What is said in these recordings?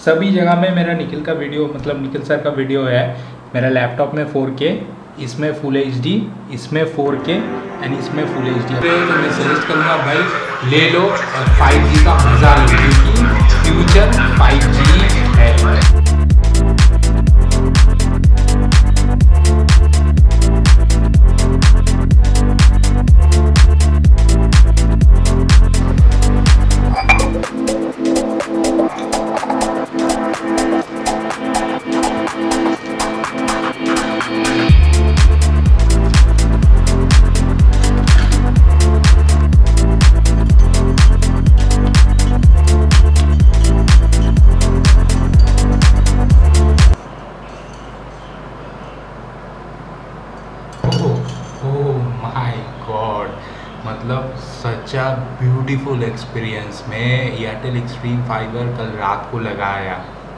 सभी जगह में मेरा निखिल का वीडियो, मतलब निखिल सर का वीडियो है। मेरा लैपटॉप में 4K, इसमें फुल HD, इसमें 4K एंड इसमें फुल HD। तो मैं सजेस्ट करूँगा भाई ले लो और 5G का मज़ा लो, क्योंकि फ्यूचर 5G है। मतलब सच अ ब्यूटीफुल एक्सपीरियंस। मैं एयरटेल एक्सट्रीम फाइबर कल रात को लगाया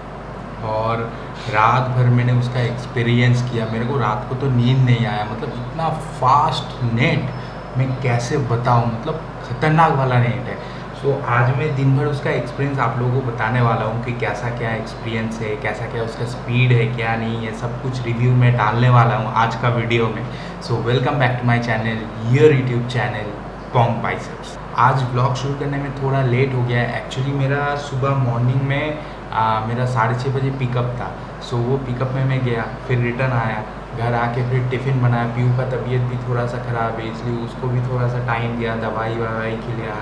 और रात भर मैंने उसका एक्सपीरियंस किया। मेरे को रात को तो नींद नहीं आया, मतलब इतना फास्ट नेट मैं कैसे बताऊं, मतलब ख़तरनाक वाला नेट है। सो आज मैं दिन भर उसका एक्सपीरियंस आप लोगों को बताने वाला हूँ कि कैसा क्या एक्सपीरियंस है, कैसा क्या उसका स्पीड है, क्या नहीं है, सब कुछ रिव्यू में डालने वाला हूँ आज का वीडियो में। So welcome back to my channel, your YouTube channel pong biceps. आज ब्लॉग शुरू करने में थोड़ा लेट हो गया है। एक्चुअली मेरा सुबह मॉर्निंग में मेरा 6:30 बजे पिकअप था। सो वो पिकअप में मैं गया, फिर रिटर्न आया, घर आके फिर टिफ़िन बनाया। पीयू का तबीयत भी थोड़ा सा ख़राब है, इसलिए उसको भी थोड़ा सा टाइम दिया, दवाई ववाई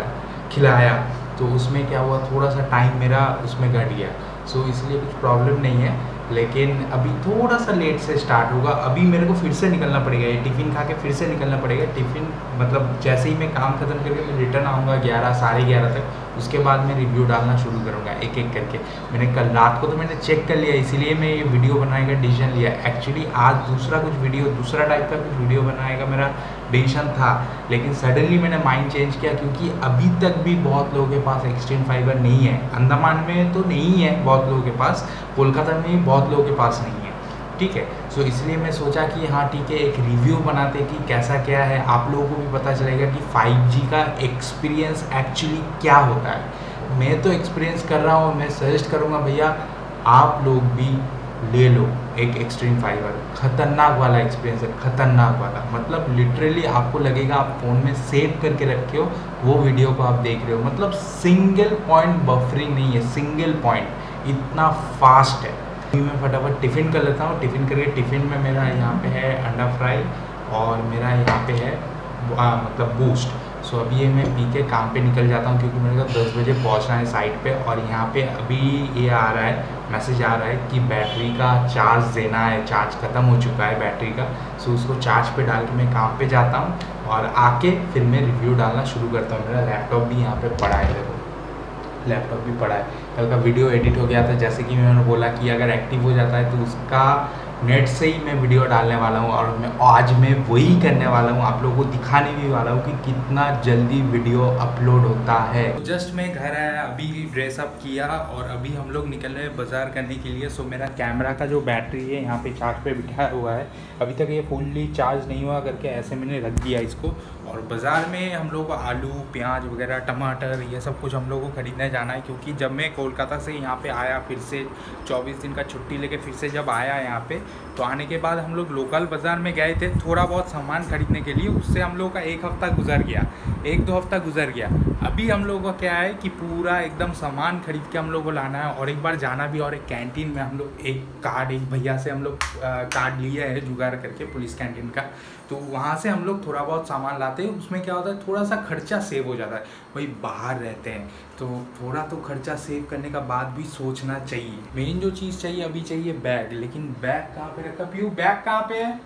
खिलाया। तो उसमें क्या हुआ, थोड़ा सा टाइम मेरा उसमें घट गया। सो इसलिए कुछ प्रॉब्लम नहीं है, लेकिन अभी थोड़ा सा लेट से स्टार्ट होगा। अभी मेरे को फिर से निकलना पड़ेगा, ये टिफ़िन खा के फिर से निकलना पड़ेगा। टिफ़िन मतलब जैसे ही मैं काम ख़त्म करके मैं रिटर्न आऊँगा 11 साढ़े 11 तक, उसके बाद मैं रिव्यू डालना शुरू करूँगा एक एक करके। मैंने कल रात को तो मैंने चेक कर लिया, इसीलिए मैं ये वीडियो बनाने का डिसीजन लिया। एक्चुअली आज दूसरा टाइप का कुछ वीडियो बनाने का मेरा डिसीजन था, लेकिन सडनली मैंने माइंड चेंज किया, क्योंकि अभी तक भी बहुत लोगों के पास एक्सट्रीम फाइबर नहीं है। अंडमान में तो नहीं है बहुत लोगों के पास, कोलकाता में भी बहुत लोगों के पास नहीं है, ठीक है। सो इसलिए मैं सोचा कि हाँ ठीक है, एक रिव्यू बनाते कि कैसा क्या है, आप लोगों को भी पता चलेगा कि 5G का एक्सपीरियंस एक्चुअली क्या होता है। मैं तो एक्सपीरियंस कर रहा हूँ, मैं सजेस्ट करूँगा भैया आप लोग भी ले लो एक एक्सट्रीम फाइबर। ख़तरनाक वाला एक्सपीरियंस है, ख़तरनाक वाला, मतलब लिटरली आपको लगेगा आप फ़ोन में सेव करके रखे हो वो वीडियो को आप देख रहे हो। मतलब सिंगल पॉइंट बफरिंग नहीं है, सिंगल पॉइंट, इतना फास्ट है। अभी मैं फटाफट टिफ़िन कर लेता हूँ। टिफ़िन करके टिफ़िन में मेरा यहाँ पे है अंडा फ्राई और मेरा यहाँ पे है मतलब बूस्ट। सो अभी ये मैं पी के काम पे निकल जाता हूँ, क्योंकि मेरे को 10 बजे पहुँचना है साइट पे। और यहाँ पे अभी ये आ रहा है, मैसेज आ रहा है कि बैटरी का चार्ज देना है, चार्ज ख़त्म हो चुका है बैटरी का। सो उसको चार्ज पे डाल के मैं काम पे जाता हूँ और आके फिर मैं रिव्यू डालना शुरू करता हूँ। मेरा लैपटॉप भी यहाँ पे पड़ा है, देखो लैपटॉप भी पड़ा है। कल का वीडियो एडिट हो गया था, जैसे कि मैंने बोला कि अगर एक्टिव हो जाता है तो उसका नेट से ही मैं वीडियो डालने वाला हूँ। और आज मैं वही करने वाला हूँ, आप लोगों को दिखाने भी वाला हूँ कि कितना जल्दी वीडियो अपलोड होता है। जस्ट मैं घर आया, अभी ड्रेसअप किया और अभी हम लोग निकल रहे हैं बाज़ार करने के लिए। सो मेरा कैमरा का जो बैटरी है यहाँ पे चार्ज पे बिठाया हुआ है, अभी तक ये फुल्ली चार्ज नहीं हुआ करके ऐसे मैंने रख दिया इसको। और बाज़ार में हम लोग को आलू प्याज वगैरह टमाटर ये सब कुछ हम लोग को ख़रीदने जाना है, क्योंकि जब मैं कोलकाता से यहाँ पे आया, फिर से 24 दिन का छुट्टी लेके फिर से जब आया यहाँ पे, तो आने के बाद हम लोग लोकल बाज़ार में गए थे थोड़ा बहुत सामान खरीदने के लिए। उससे हम लोग का 1 हफ़्ता गुजर गया, 1-2 हफ़्ता गुजर गया। अभी हम लोगों का क्या है कि पूरा एकदम सामान खरीद के हम लोग को लाना है और एक बार जाना भी। और एक कैंटीन में हम लोग एक भैया से हम लोग कार्ड लिया है जुगाड़ करके, पुलिस कैंटीन का। तो वहाँ से हम लोग थोड़ा बहुत सामान लाते हैं। उसमें क्या होता है, थोड़ा सा खर्चा सेव हो जाता है। वही बाहर रहते हैं तो थोड़ा तो खर्चा सेव करने का बाद भी सोचना चाहिए। मेन जो चीज़ चाहिए अभी चाहिए बैग, लेकिन बैग कहाँ पे रखा पीयू, बैग कहाँ पे है?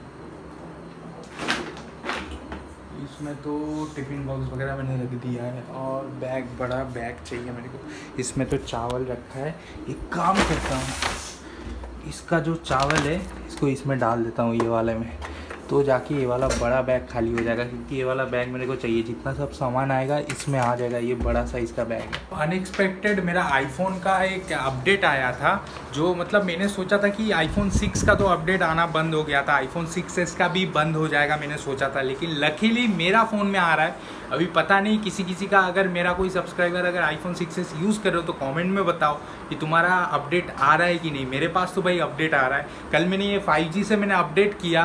इसमें तो टिफ़िन बॉक्स वगैरह मैंने रख दिया है और बैग, बड़ा बैग चाहिए मेरे को। इसमें तो चावल रखा है, एक काम करता हूँ, इसका जो चावल है इसको इसमें डाल देता हूँ, ये वाले में। तो जाके ये वाला बड़ा बैग खाली हो जाएगा, क्योंकि ये वाला बैग मेरे को चाहिए। जितना सब सामान आएगा इसमें आ जाएगा, ये बड़ा साइज़ का बैग है। अनएक्सपेक्टेड मेरा आईफोन का एक अपडेट आया था, जो मतलब मैंने सोचा था कि आईफोन 6 का तो अपडेट आना बंद हो गया था, आईफोन 6s का भी बंद हो जाएगा मैंने सोचा था, लेकिन लकीली मेरा फ़ोन में आ रहा है। अभी पता नहीं किसी का, अगर मेरा कोई सब्सक्राइबर अगर आईफोन 6s यूज़ कर रहे हो तो कमेंट में बताओ कि तुम्हारा अपडेट आ रहा है कि नहीं। मेरे पास तो भाई अपडेट आ रहा है। कल मैंने ये 5G से मैंने अपडेट किया,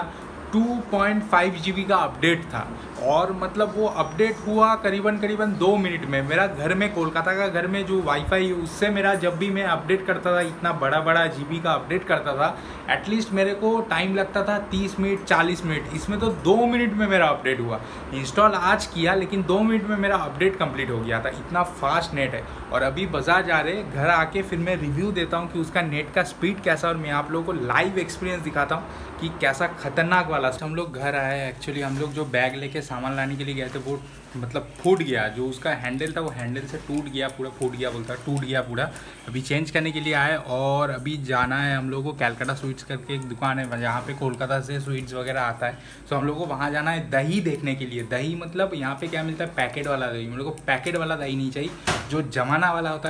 2.5 GB का अपडेट था, और मतलब वो अपडेट हुआ करीबन 2 मिनट में। मेरा घर में, कोलकाता का घर में जो वाईफाई, उससे मेरा जब भी मैं अपडेट करता था, इतना बड़ा GB का अपडेट करता था, एटलीस्ट मेरे को टाइम लगता था 30 मिनट 40 मिनट। इसमें तो 2 मिनट में मेरा अपडेट हुआ। इंस्टॉल आज किया लेकिन 2 मिनट में मेरा अपडेट कंप्लीट हो गया था, इतना फास्ट नेट है। और अभी बाजार जा रहे, घर आके फिर मैं रिव्यू देता हूँ कि उसका नेट का स्पीड कैसा, और मैं आप लोगों को लाइव एक्सपीरियंस दिखाता हूँ कि कैसा खतरनाक वाला। हम लोग घर आए, एक्चुअली हम लोग जो बैग लेके सामान लाने के लिए गए थे वो मतलब फूट गया, जो उसका हैंडल था वो हैंडल से टूट गया, पूरा फूट गया बोलता, टूट गया पूरा। अभी चेंज करने के लिए आए, और अभी जाना है हम लोगों को कैलकाटा स्वीट्स करके एक दुकान है जहाँ पे कोलकाता से स्वीट्स वगैरह आता है। तो हम लोग को वहाँ जाना है दही देखने के लिए। दही मतलब यहाँ पे क्या मिलता है, पैकेट वाला दही। हम लोग को पैकेट वाला दही नहीं चाहिए, जो जमाना वाला होता है,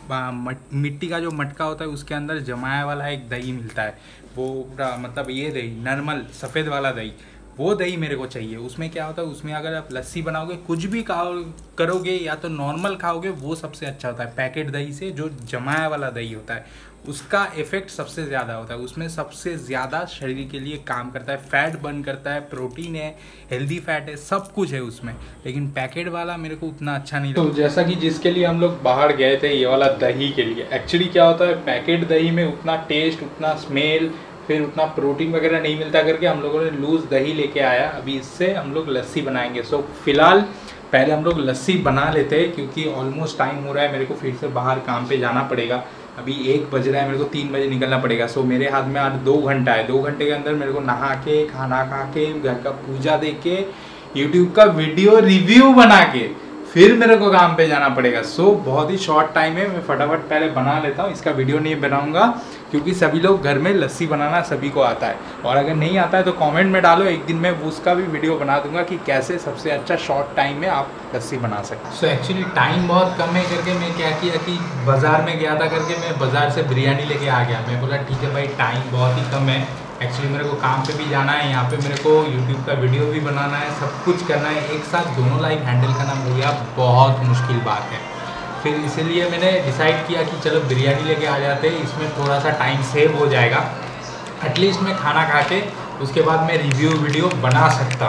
वो मिट्टी का जो मटका होता है उसके अंदर जमाया वाला एक दही मिलता है, वो मतलब ये दही नॉर्मल सफ़ेद वाला दही, वो दही मेरे को चाहिए। उसमें क्या होता है, उसमें अगर आप लस्सी बनाओगे, कुछ भी करोगे, या तो नॉर्मल खाओगे, वो सबसे अच्छा होता है। पैकेट दही से जो जमाया वाला दही होता है उसका इफेक्ट सबसे ज़्यादा होता है, उसमें सबसे ज़्यादा शरीर के लिए काम करता है, फैट बर्न करता है, प्रोटीन है, हेल्दी फैट है, सब कुछ है उसमें। लेकिन पैकेट वाला मेरे को उतना अच्छा नहीं लगता। तो जैसा कि जिसके लिए हम लोग बाहर गए थे, ये वाला दही के लिए, एक्चुअली क्या होता है, पैकेट दही में उतना टेस्ट, उतना स्मेल, फिर उतना प्रोटीन वगैरह नहीं मिलता करके हम लोगों ने लूज़ दही लेके आया। अभी इससे हम लोग लस्सी बनाएंगे। सो फिलहाल पहले हम लोग लस्सी बना लेते हैं, क्योंकि ऑलमोस्ट टाइम हो रहा है, मेरे को फिर से बाहर काम पे जाना पड़ेगा। अभी 1 बज रहा है, मेरे को 3 बजे निकलना पड़ेगा। सो मेरे हाथ में आज 2 घंटा है। 2 घंटे के अंदर मेरे को नहा के, खाना खा के, घर का पूजा दे के, यूट्यूब का वीडियो रिव्यू बना के फिर मेरे को काम पे जाना पड़ेगा। सो बहुत ही शॉर्ट टाइम है, मैं फटाफट पहले बना लेता हूँ। इसका वीडियो नहीं बनाऊँगा क्योंकि सभी लोग घर में लस्सी बनाना सभी को आता है, और अगर नहीं आता है तो कमेंट में डालो, एक दिन मैं उसका भी वीडियो बना दूंगा कि कैसे सबसे अच्छा शॉर्ट टाइम में आप लस्सी बना सकते। सो एक्चुअली टाइम बहुत कम है करके मैं क्या किया कि बाज़ार में गया था करके मैं बाज़ार से बिरयानी लेके आ गया। मैं बोला ठीक है भाई, टाइम बहुत ही कम है, एक्चुअली मेरे को काम पे भी जाना है, यहाँ पे मेरे को यूट्यूब का वीडियो भी बनाना है, सब कुछ करना है, एक साथ दोनों लाइफ हैंडल करना हो गया बहुत मुश्किल बात है। फिर इसीलिए मैंने डिसाइड किया कि चलो बिरयानी लेके आ जाते हैं, इसमें थोड़ा सा टाइम सेव हो जाएगा। एटलीस्ट मैं खाना खा के उसके बाद मैं रिव्यू वीडियो बना सकता हूँ।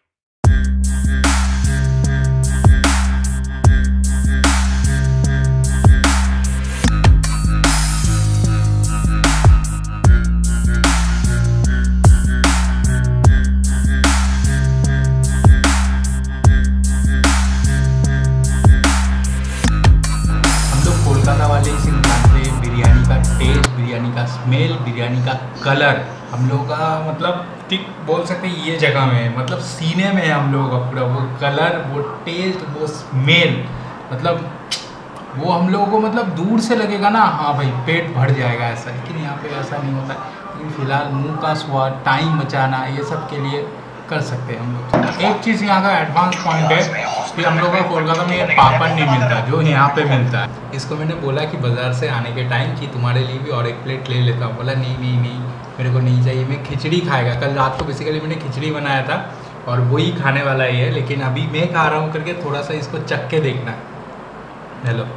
बिरयानी का स्मेल, बिरयानी का कलर, हम लोग का मतलब ठीक बोल सकते हैं ये जगह में है, मतलब सीने में है हम लोगों का पूरा। वो कलर, वो टेस्ट, वो स्मेल, मतलब वो हम लोगों को मतलब दूर से लगेगा ना, हाँ भाई पेट भर जाएगा ऐसा, लेकिन यहाँ पे ऐसा नहीं होता। लेकिन फिलहाल मुंह का स्वाद, टाइम बचाना, ये सब के लिए कर सकते हैं हम लोग। एक चीज़ यहाँ का एडवांस पॉइंट है कि हम लोग का कोलकाता में ये पापड़ नहीं मिलता जो यहाँ पे मिलता है। इसको मैंने बोला कि बाज़ार से आने के टाइम कि तुम्हारे लिए भी और एक प्लेट ले लेता हूँ। बोला नहीं नहीं नहीं, मेरे को नहीं चाहिए, मैं खिचड़ी खाएगा। कल रात को बेसिकली मैंने खिचड़ी बनाया था और वही खाने वाला ही है, लेकिन अभी मैं खा रहा हूँ करके थोड़ा सा इसको चख के देखना। हेलो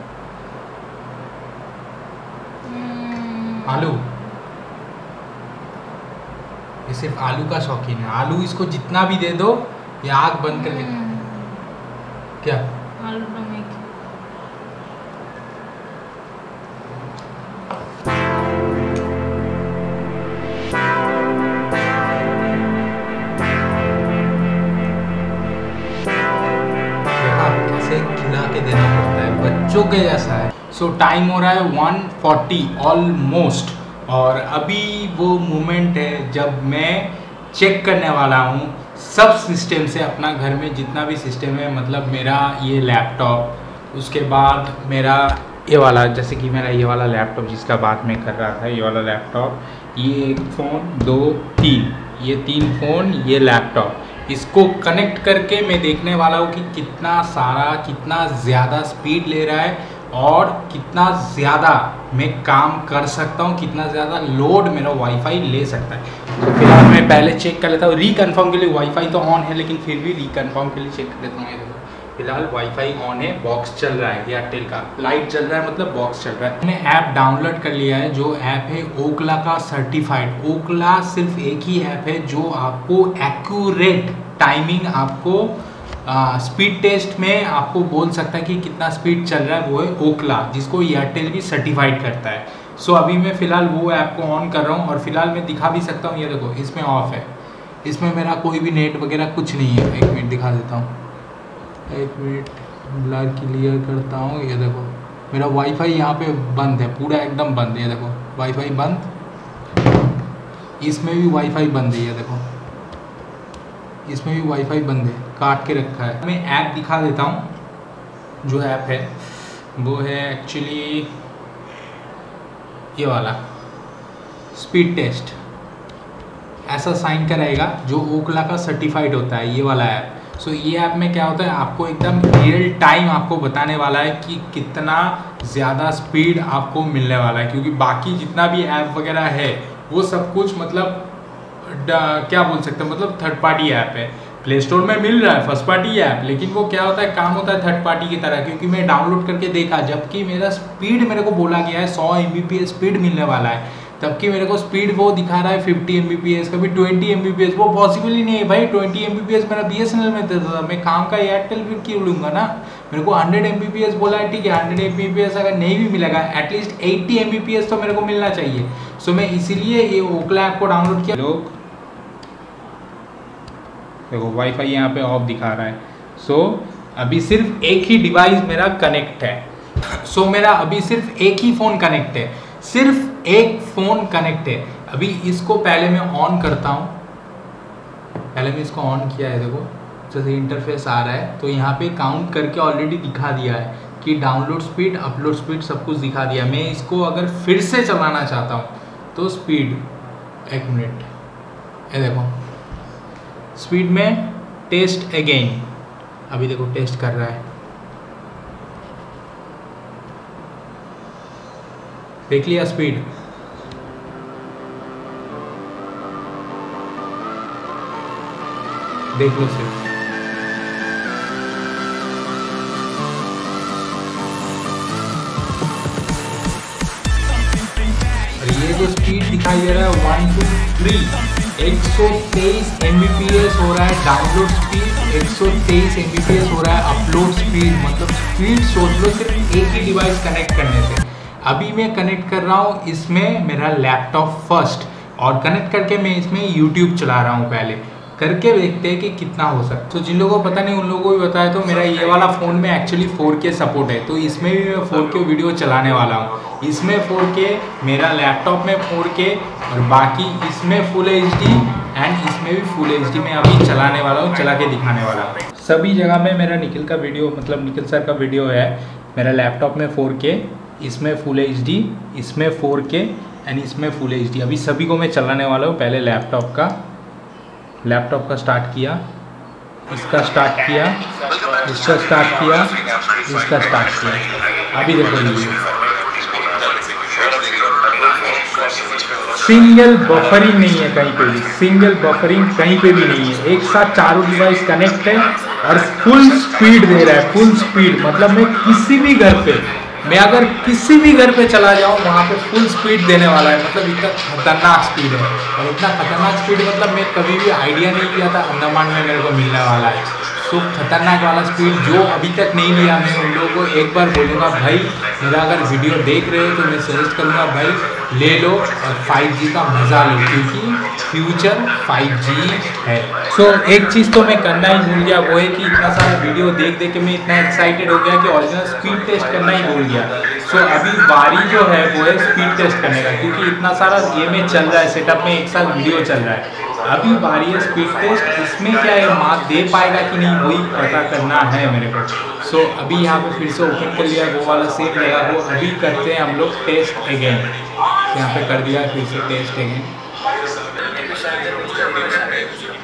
आलू, ये सिर्फ आलू का शौकीन है। आलू इसको जितना भी दे दो ये आग बंद करके क्या आलू टमेटो कैसे खिला के देना पड़ता है, बच्चों के जैसा है। सो टाइम हो रहा है 1:40 ऑलमोस्ट, और अभी वो मोमेंट है जब मैं चेक करने वाला हूँ सब सिस्टम से, अपना घर में जितना भी सिस्टम है, मतलब मेरा ये लैपटॉप, उसके बाद मेरा ये वाला, जैसे कि मेरा ये वाला लैपटॉप जिसका बात मैं कर रहा था, ये वाला लैपटॉप, ये एक फ़ोन, 2 3 ये 3 फ़ोन, ये लैपटॉप, इसको कनेक्ट करके मैं देखने वाला हूँ कि कितना ज़्यादा स्पीड ले रहा है और कितना ज़्यादा मैं काम कर सकता हूँ, कितना ज़्यादा लोड मेरा वाईफाई ले सकता है। तो फिलहाल मैं पहले चेक कर लेता हूँ रिकन्फर्म के लिए। वाईफाई तो ऑन है लेकिन फिर भी रिकन्फर्म के लिए चेक कर लेता हूँ। ये देखो फिलहाल वाईफाई ऑन है, बॉक्स चल रहा है, एयरटेल का लाइट चल रहा है, मतलब बॉक्स चल रहा है। मैंने ऐप डाउनलोड कर लिया है, जो ऐप है ओकला का सर्टिफाइड। ओकला सिर्फ एक ही ऐप है जो आपको एक्यूरेट टाइमिंग, आपको स्पीड टेस्ट में आपको बोल सकता है कि कितना स्पीड चल रहा है, वो है ओकला, जिसको एयरटेल भी सर्टिफाइड करता है। सो अभी मैं फ़िलहाल वो ऐप को ऑन कर रहा हूँ और फिलहाल मैं दिखा भी सकता हूँ। ये देखो इसमें ऑफ है, इसमें मेरा कोई भी नेट वगैरह कुछ नहीं है। 1 मिनट दिखा देता हूँ, 1 मिनट ब्लर क्लियर करता हूँ। ये देखो मेरा वाईफाई यहाँ पे बंद है, पूरा एकदम बंद है। ये देखो वाईफाई बंद, इसमें भी वाईफाई बंद है। ये देखो इसमें भी वाईफाई बंद है, काट के रखा है। मैं ऐप दिखा देता हूँ। जो ऐप है वो है एक्चुअली ये वाला स्पीड टेस्ट, ऐसा साइन का रहेगा, जो ओकला का सर्टिफाइड होता है, ये वाला ऐप। सो ये ऐप में क्या होता है, आपको एकदम रियल टाइम आपको बताने वाला है कि कितना ज़्यादा स्पीड आपको मिलने वाला है। क्योंकि बाकी जितना भी ऐप वगैरह है वो सब कुछ मतलब क्या बोल सकते हैं, मतलब थर्ड पार्टी ऐप है। प्ले स्टोर में मिल रहा है फर्स्ट पार्टी ऐप, लेकिन वो क्या होता है, काम होता है थर्ड पार्टी की तरह। क्योंकि मैं डाउनलोड करके देखा, जबकि मेरा स्पीड मेरे को बोला गया है 100 Mbps स्पीड मिलने वाला है, तबकि मेरे को स्पीड वो दिखा रहा है 50 Mbps, कभी 20 Mbps। वो पॉसिबल ही नहीं है भाई। 20 Mbps मेरा BSNL में देता था, मैं काम का एयरटेल भी क्यों लूँगा ना। मेरे को 100 Mbps बोला है, ठीक है 100 Mbps अगर नहीं भी मिलेगा, एटलीस्ट 80 Mbps तो मेरे को मिलना चाहिए। सो मैं इसीलिए ये ओकला ऐप को डाउनलोड किया। लोग देखो वाईफाई यहाँ पे ऑफ दिखा रहा है। सो अभी सिर्फ एक ही डिवाइस मेरा कनेक्ट है। सो मेरा अभी सिर्फ एक ही फ़ोन कनेक्ट है, सिर्फ एक फ़ोन कनेक्ट है। अभी इसको पहले मैं ऑन करता हूँ। पहले मैं इसको ऑन किया है, देखो जैसे इंटरफेस आ रहा है, तो यहाँ पे काउंट करके ऑलरेडी दिखा दिया है कि डाउनलोड स्पीड, अपलोड स्पीड सब कुछ दिखा दिया। मैं इसको अगर फिर से चलाना चाहता हूँ तो स्पीड, 1 मिनट, ये देखो स्पीड में टेस्ट अगेन, अभी देखो टेस्ट कर रहा है, देख लिया स्पीड। देख लो सिर्फ, और ये जो स्पीड दिखाई दे रहा है 1 2 3 123 Mbps हो रहा है डाउनलोड स्पीड, 123 Mbps हो रहा है अपलोड स्पीड। मतलब स्पीड सोच लो सिर्फ एक ही डिवाइस कनेक्ट करने से। अभी मैं कनेक्ट कर रहा हूँ इसमें मेरा लैपटॉप फर्स्ट, और कनेक्ट करके मैं इसमें YouTube चला रहा हूँ। पहले करके देखते हैं कि कितना हो सकता है। तो जिन लोगों को पता नहीं उन लोगों को भी बताया, तो मेरा ये वाला फ़ोन में एक्चुअली 4K सपोर्ट है, तो इसमें भी मैं 4K वीडियो चलाने वाला हूँ। इसमें 4K, मेरा लैपटॉप में 4K, और बाकी इसमें फुल HD, एंड इसमें भी फुल HD में अभी चलाने वाला हूँ, चला के दिखाने वाला हूँ। सभी जगह में मेरा निखिल का वीडियो, मतलब निखिल सर का वीडियो है। मेरा लैपटॉप में 4K, इसमें फुल HD, इसमें 4K एंड इसमें फुल HD। अभी सभी को मैं चलाने वाला हूँ। पहले लैपटॉप का स्टार्ट किया, इसका स्टार्ट किया, इसका स्टार्ट किया, इसका स्टार्ट किया। अभी देखो सिंगल बफरिंग नहीं है कहीं पे भी, सिंगल बफरिंग कहीं पे भी नहीं है। एक साथ चारों डिवाइस कनेक्ट है और फुल स्पीड दे रहा है, फुल स्पीड। मतलब मैं किसी भी घर पे, मैं अगर किसी भी घर पे चला जाऊँ वहाँ पे फुल स्पीड देने वाला है। मतलब इतना खतरनाक स्पीड है, और इतना खतरनाक स्पीड मतलब मैं कभी भी आइडिया नहीं किया था अंडमान में मेरे को मिलने वाला है। सो खतरनाक वाला स्पीड जो अभी तक नहीं लिया, मैं उन लोगों को एक बार बोलूँगा भाई, मेरा अगर वीडियो देख रहे हो तो मैं सजेस्ट करूँगा भाई ले लो और 5G का मज़ा लो, क्योंकि फ्यूचर 5G है। सो एक चीज़ तो मैं करना ही भूल गया, वो है कि इतना सारा वीडियो देख के मैं इतना एक्साइटेड हो गया कि ओरिजिनल स्पीड टेस्ट करना ही भूल गया। सो अभी बारी जो है वो है स्पीड टेस्ट करने का, क्योंकि इतना सारा ये में चल रहा है, सेटअप में एक साथ वीडियो चल रहा है। अभी बारी है स्पीड टेस्ट। इसमें क्या है, मार्क दे पाएगा कि नहीं वही पता करना है मेरे को। सो अभी यहाँ पे फिर से ओपन कर लिया, वो वाला सेम लगा, वो अभी करते हैं हम लोग टेस्ट अगेन। यहाँ पे कर दिया फिर से टेस्ट अगेन।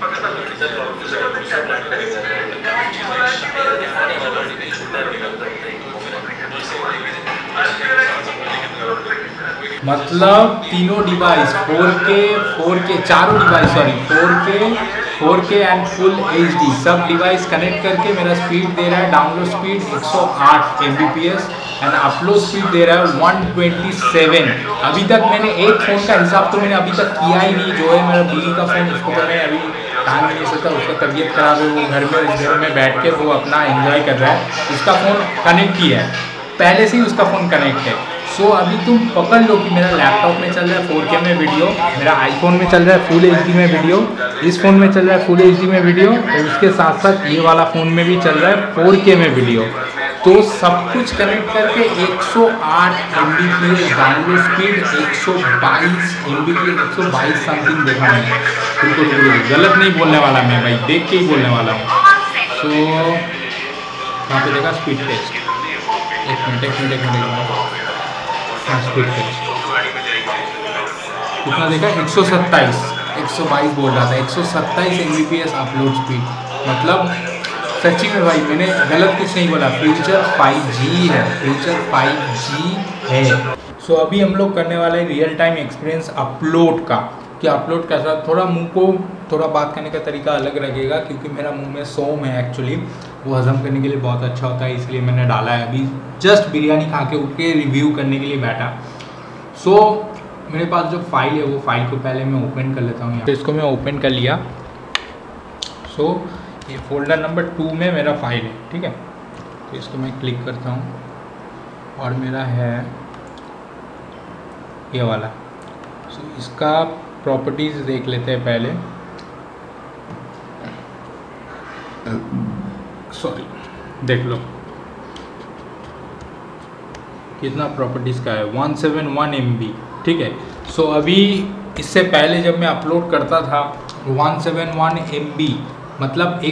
मतलब तीनों डिवाइस 4K चारों device sorry 4K and full HD सब डिवाइस कनेक्ट करके मेरा स्पीड दे रहा है, download speed 108 Mbps and upload speed दे रहा है 127। अभी तक मैंने एक फ़ोन का हिसाब तो मैंने अभी तक किया ही नहीं, जो है मेरा बीवी का फ़ोन, उसको तो मैं अभी टाइम नहीं सकता, उसका तबीयत खराब है, वो घर में बैठ के वो अपना एंजॉय कर रहा है, उसका फ़ोन कनेक्ट किया है, पहले से ही उसका फ़ोन कनेक्ट है। सो अभी तुम पकड़ लो कि मेरा लैपटॉप में चल रहा है 4K में वीडियो, मेरा आईफोन में चल रहा है फुल HD में वीडियो, इस फ़ोन में चल रहा है फुल HD में वीडियो, और उसके साथ साथ ये वाला फ़ोन में भी चल रहा है 4K में वीडियो। तो सब कुछ कनेक्ट करके 108 Mbps download speed, 122 Mbps, 122 something देखा मैंने। बिल्कुल गलत नहीं बोलने वाला मैं भाई, देख के ही बोलने वाला हूँ। सो यहाँ पे देखा स्पीड टेस्ट, एक मिनट हाँ स्पीड टेस्ट कितना देखा, 127 122 बोल रहा था, 127 Mbps अपलोड स्पीड। मतलब सच्ची में भाई मैंने गलत कुछ नहीं बोला, फ्यूचर 5G है, फ्यूचर 5G है। सो अभी हम लोग करने वाले रियल टाइम एक्सपीरियंस अपलोड का, कि अपलोड कैसा, थोड़ा मुंह को थोड़ा बात करने का तरीका अलग लगेगा क्योंकि मेरा मुंह में सोम है एक्चुअली, वो हज़म करने के लिए बहुत अच्छा होता है, इसलिए मैंने डाला है। अभी जस्ट बिरयानी खा के उठ के रिव्यू करने के लिए बैठा। सो मेरे पास जो फाइल है वो फाइल को पहले मैं ओपन कर लेता हूँ, तो इसको मैं ओपन कर लिया। सो ये फोल्डर नंबर 2 में मेरा फाइल है, ठीक है, तो इसको मैं क्लिक करता हूँ और मेरा है ये वाला। सो इसका प्रॉपर्टीज़ देख लेते हैं पहले, सॉरी देख लो कितना प्रॉपर्टीज़ का है, 171 MB, ठीक है। सो अभी इससे पहले जब मैं अपलोड करता था 171 MB मतलब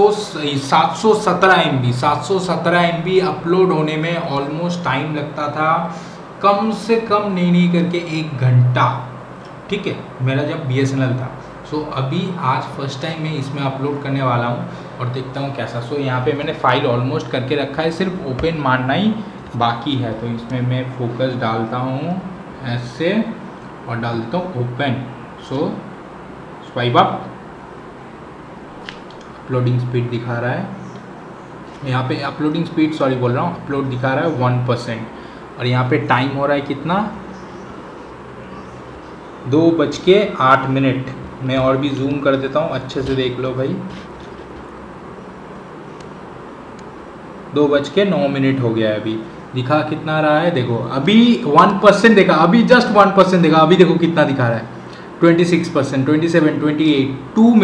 717 MB अपलोड होने में ऑलमोस्ट टाइम लगता था कम से कम नहीं करके 1 घंटा, ठीक है, मेरा जब BSNL था। सो अभी आज फर्स्ट टाइम मैं इसमें अपलोड करने वाला हूँ और देखता हूँ कैसा। सो यहाँ पे मैंने फ़ाइल ऑलमोस्ट करके रखा है, सिर्फ ओपन मारना ही बाकी है। तो इसमें मैं फोकस डालता हूँ ऐसे और डाल देता हूँ open. So swipe up, uploading speed दिखा रहा है यहाँ पे, अपलोडिंग स्पीड सॉरी बोल रहा हूँ, अपलोड दिखा रहा है 1%, और यहाँ पे टाइम हो रहा है कितना, 2:08। मैं और भी जूम कर देता हूँ, अच्छे से देख लो भाई, 2:09 हो गया है। अभी दिखा कितना रहा है, देखो अभी 1% देखा, अभी जस्ट 1% देखा, अभी देखो कितना दिखा रहा है, 26%, 27, 28,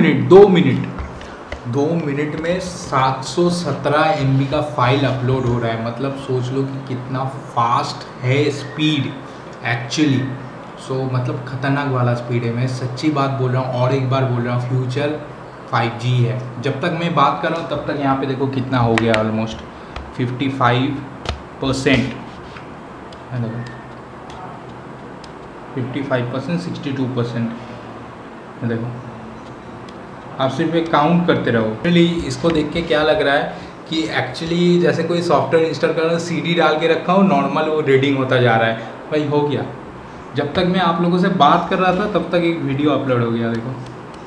2 मिनट में 717 MB का फाइल अपलोड हो रहा है। मतलब सोच लो कि कितना फास्ट है स्पीड एक्चुअली। सो मतलब ख़तरनाक वाला स्पीड है, मैं सच्ची बात बोल रहा हूँ और एक बार बोल रहा हूँ, फ्यूचर 5G है। जब तक मैं बात कर रहा हूँ तब तक यहाँ पे देखो कितना हो गया, ऑलमोस्ट 55%, 55%, 62%। देखो आप सिर्फ एक काउंट करते रहो। एक्चुअली इसको देख के क्या लग रहा है कि एक्चुअली जैसे कोई सॉफ्टवेयर इंस्टॉल कर रहा हूँ, CD डाल के रखा हूँ, नॉर्मल वो रीडिंग होता जा रहा है। भाई हो गया, जब तक मैं आप लोगों से बात कर रहा था तब तक एक वीडियो अपलोड हो गया। देखो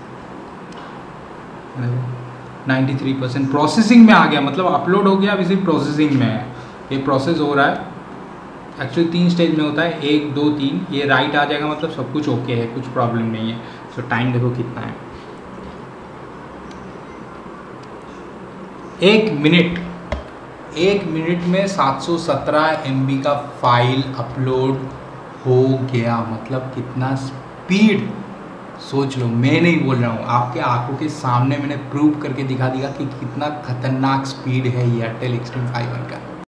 93% प्रोसेसिंग में आ गया, मतलब अपलोड हो गया, अभी सिर्फ प्रोसेसिंग में है, ये प्रोसेस हो रहा है। एक्चुअली 3 स्टेज में होता है, 1 2 3, ये राइट आ जाएगा मतलब सब कुछ ओके है, कुछ प्रॉब्लम नहीं है। सो टाइम देखो कितना है, 1 मिनट में 717 MB का फाइल अपलोड हो गया। मतलब कितना स्पीड, सोच लो, मैं नहीं बोल रहा हूँ, आपके आंखों के सामने मैंने प्रूव करके दिखा दिया कि कितना खतरनाक स्पीड है एयरटेल एक्सट्रीम फाइबर का।